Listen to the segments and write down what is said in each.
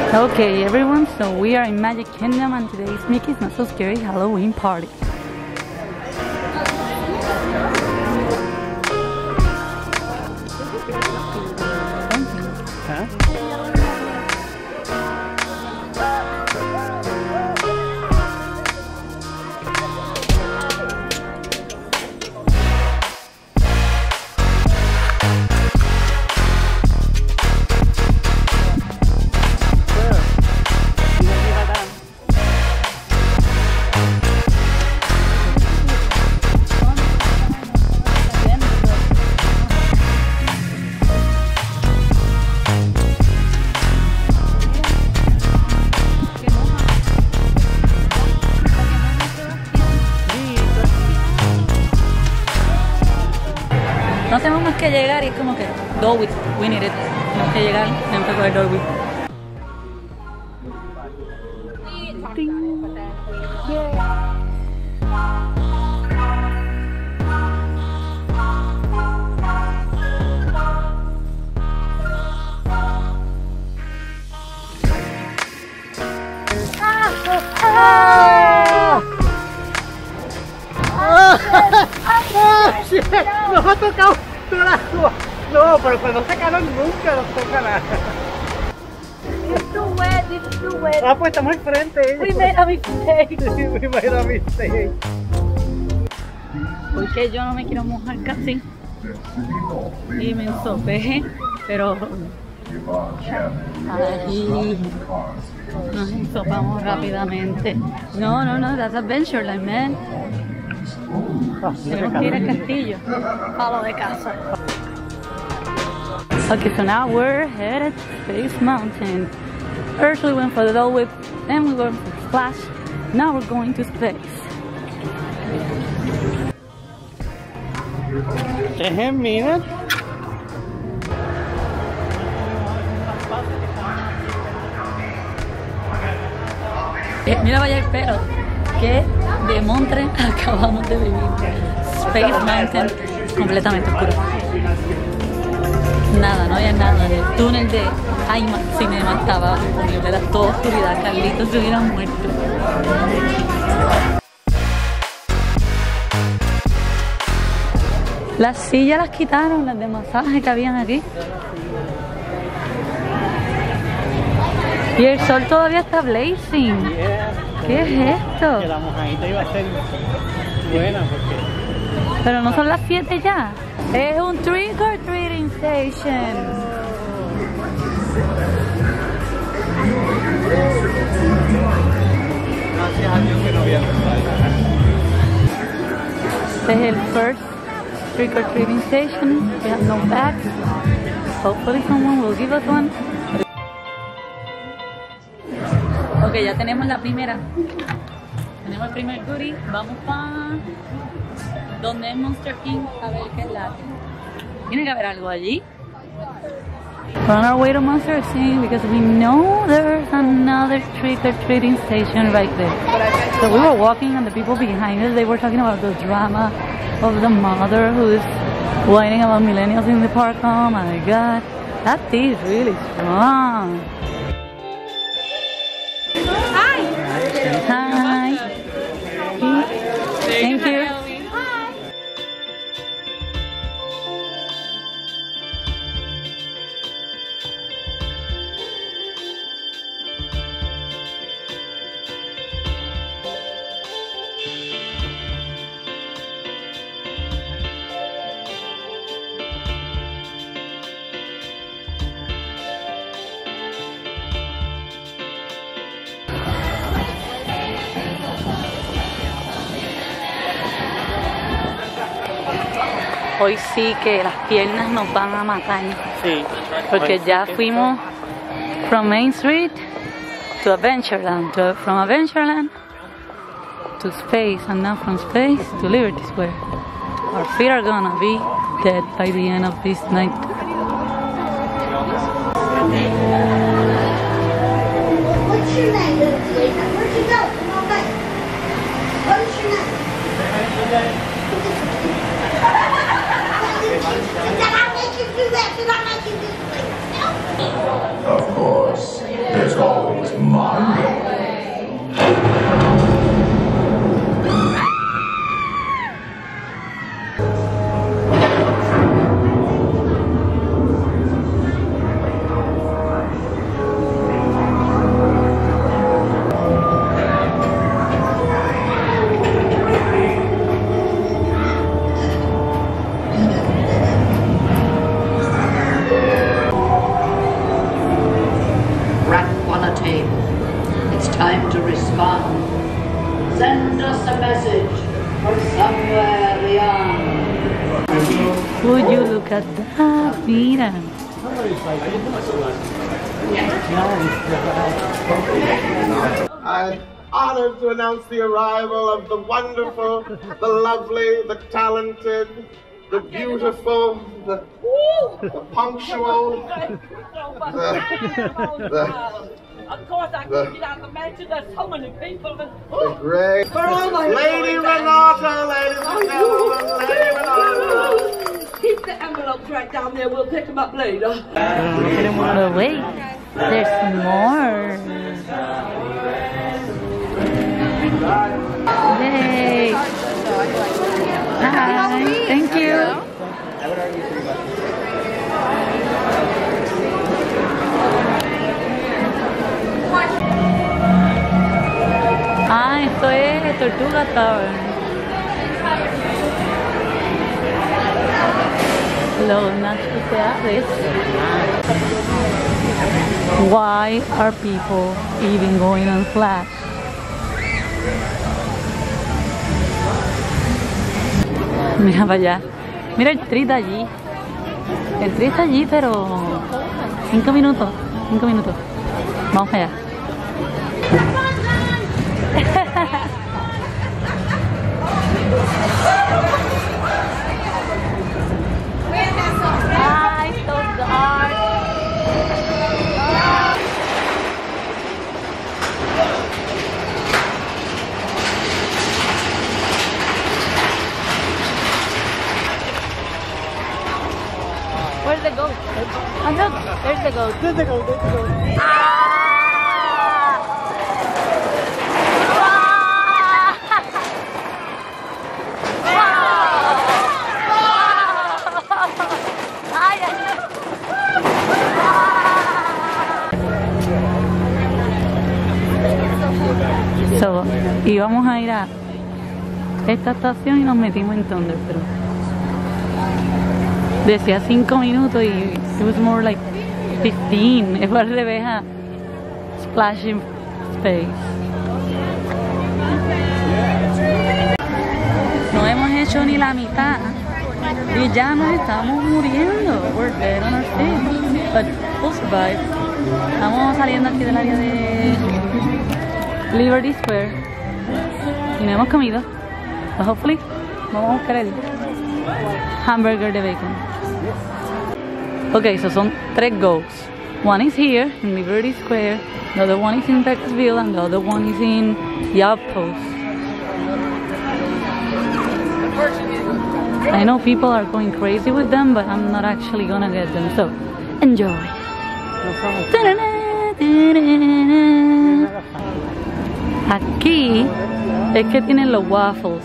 Okay, everyone, so we are in Magic Kingdom and today is Mickey's Not So Scary Halloween Party. Huh? No tenemos más que llegar y es como que Dolby, we need it. Tenemos que llegar, tenemos que coger Dolby. Nos ha tocado toda la agua. No, pero cuando se calor nunca nos toca nada. It's too wet, it's too wet. Ah, pues estamos enfrente. We made a mistake. We made a mistake. Porque yo no me quiero mojar casi. Y me ensopé, pero ahí nos ensopamos rápidamente. No, that's Adventureland, man. Tenemos que ir al castillo, palo de casa. Okay, so now we're headed to Space Mountain. First we went for the Dole Whip, then we went for Splash. Now we're going to space. 10 minutes. Mira, vaya el pelo. Que de Montre acabamos de vivir. Space Mountain completamente oscuro. Nada, no había nada. El túnel de IMAX Cinema estaba disponible, era toda oscuridad. Carlitos se hubiera muerto. Las sillas las quitaron, las de masaje que habían aquí. Y el sol todavía está blazing. Yeah. ¿Qué es esto? Que la mojadita iba a ser buena porque... Pero no son las 7 ya. Es un trick or treating station. Gracias a Dios que no había pasado. Este es el first trick or treating station. We have no bags. Hopefully someone will give us one. Ok, ya tenemos la primera. Tenemos el primer goodie. Vamos para donde es Monster King a ver qué es la que. Tiene que haber algo allí. We're on our way to Monster King because we know there's another trick or treating station right there. So we were walking and the people behind us, they were talking about the drama of the mother who is whining about millennials in the park. Oh my god, that tea is really strong. Hi. Thank you. Hoy sí que las piernas nos van a matar. Sí. Porque ya fuimos from Main Street to Adventureland, from Adventureland to Space, and now from Space to Liberty Square. Our feet are gonna be dead by the end of this night. What's your name, little sweetheart? Where'd you go? Come on back. What is your name? Did I make you do that? Did I make you do that? Of course, there's always da, da. Mira. I'm honored to announce the arrival of the wonderful, the lovely, the talented, the beautiful, the punctual, Of course, I couldn't get out the mansion. There's so many people. the great Lady Renata, ladies and gentlemen, Lady Renata. Keep the envelopes right down there. We'll pick them up later. But wait, there's more. Yay! Hi, thank you. Ah, esto es Tortuga Tavern. Los nachos se abren. Why are people even going on Flash? Mira para allá. Mira el treat allí. El treat está allí, pero 5 minutos. 5 minutos. Vamos allá. Ay, so dark. Where's the goat? Oh look, there's the goat. There's the goat, there's the goat. So, íbamos a ir a esta estación y nos metimos en Thunder, pero decía 5 minutos y it was more like 15. Es al revés a Splashing Space. No hemos hecho ni la mitad y ya nos estamos muriendo. We're dead on our feet, but we'll survive. Estamos saliendo aquí del área de Liberty Square y no hemos comido, but hopefully vamos a buscar el hamburger de bacon. Okay, so son 3 goats. One is here in Liberty Square, the other one is in Beckersville, and the other one is in the Outpost. I know people are going crazy with them, but I'm not actually gonna get them, so enjoy. Aquí es que tienen los waffles,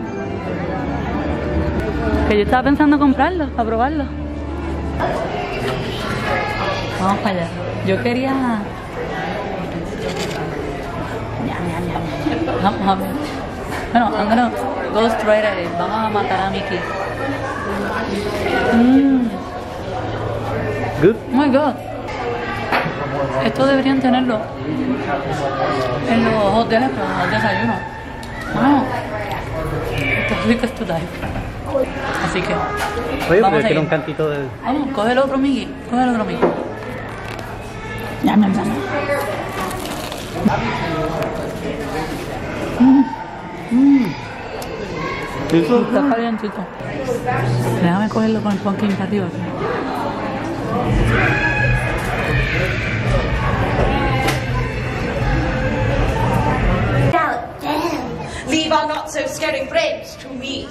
que yo estaba pensando comprarlos, a probarlos. Vamos para allá. Yo quería... Vamos a ver. Bueno, I'm gonna go straight at it. Vamos a matar a Mickey. Good? Oh my god. Esto deberían tenerlo en los hoteles para los desayunos. Wow. Esto es rico esto tal. Así que Oye, vamos pero a quiero ir. un cantito de... Vamos, coge el otro Mickey. Coge el otro Mickey. Ya. Está calientito. Déjame cogerlo con el pumpkin para arriba. Leave our not so scary friends to me.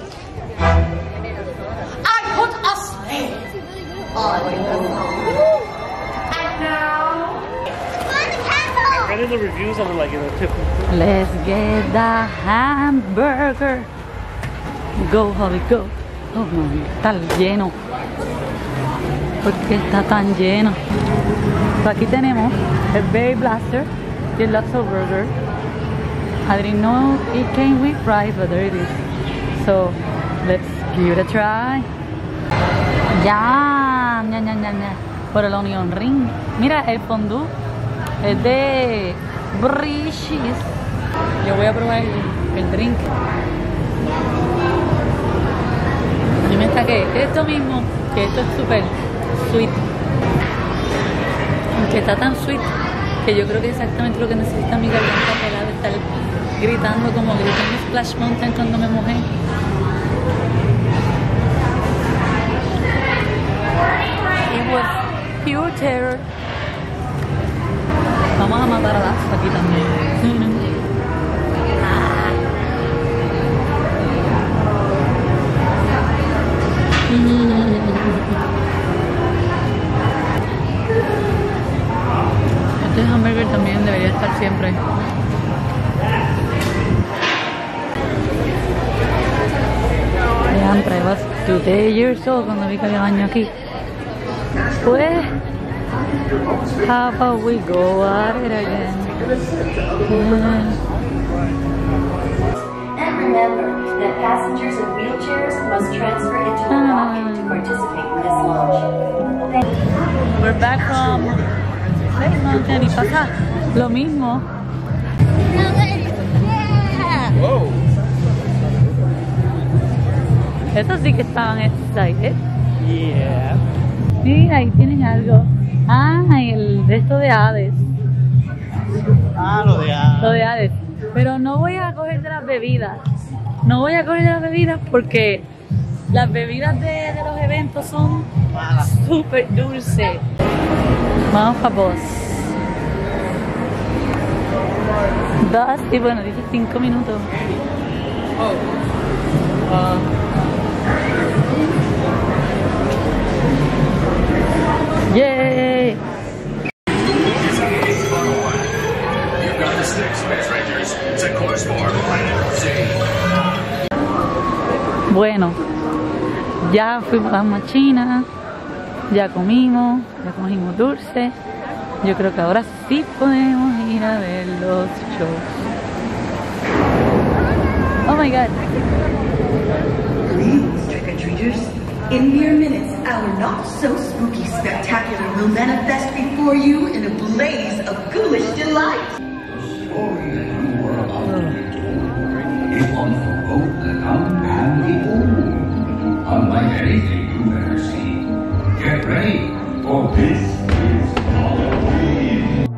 I put a slave on you. And now... I read in the reviews and like, Let's get the hamburger. Go, Hobby, go. Oh, no, está lleno. ¿Por qué está tan lleno? So, aquí tenemos el Berry Blaster y el Lotso Burger. I didn't know it came with fries, but there it is. So, let's give it a try. Ya. Por el onion ring. Mira, el fondue es de Brishes. Yo voy a probar el drink. Y me está que esto mismo, que esto es súper sweet. Que está tan sweet que yo creo que es exactamente lo que necesita mi garganta pelada, estar gritando como grité en Splash Mountain cuando me mojé. It was pure terror. Vamos a matar a Dax aquí también. Este hamburger también debería estar siempre. I was 2 years old cuando vi que había baño aquí. Pues, how about we go at it again? And remember that passengers in wheelchairs must transfer into a walk-in to participate in this launch. We're back from Space Mountain y pasa lo mismo. Whoa. Estos sí que estaban excited. Yeah. Mira, ahí tienen algo. Ah, el de esto de Hades. Ah, lo de Lo de Hades. Pero no voy a coger de las bebidas. No voy a coger de las bebidas porque las bebidas de los eventos son súper dulces. Vamos para Bus. Bus, y bueno, dice 5 minutos. Yay! Bueno, ya fuimos a las machinas, ya comimos dulce. Yo creo que ahora sí podemos ir a ver los shows. Oh my god. Greetings, trick-or-treaters. In mere minutes, our not-so-spooky spectacular will manifest before you in a blaze of ghoulish delight. It's one for both the young and the old. Unlike anything you've ever seen. Get ready, for this is Halloween.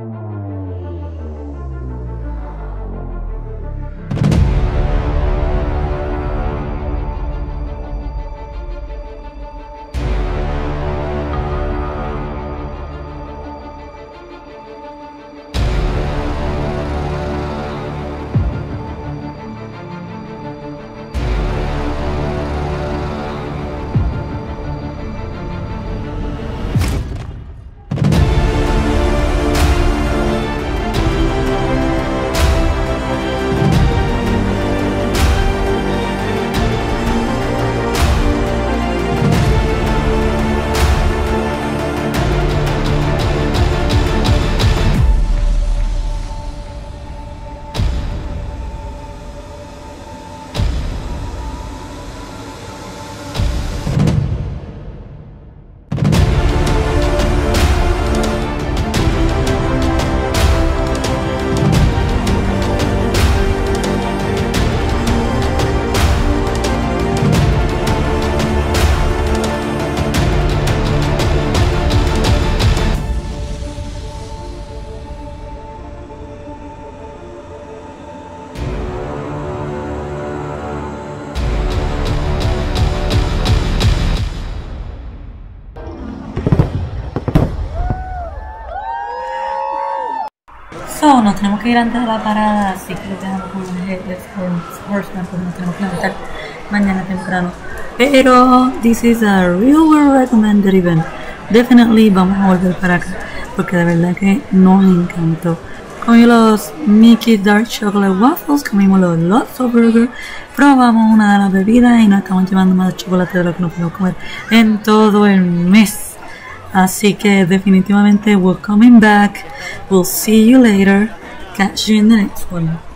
So, nos tenemos que ir antes de la parada, así que lo tenemos como el Horseman, pues nos tenemos que levantar mañana temprano. Pero, this is a real world recommended event. Definitely vamos a volver para acá, porque de verdad que nos encantó. Comimos los Mickey Dark Chocolate Waffles, comimos los Lotso Burger, probamos una de las bebidas y nos estamos llevando más chocolate de lo que nos podemos comer en todo el mes. Así que definitivamente we're coming back. We'll see you later. Catch you in the next one.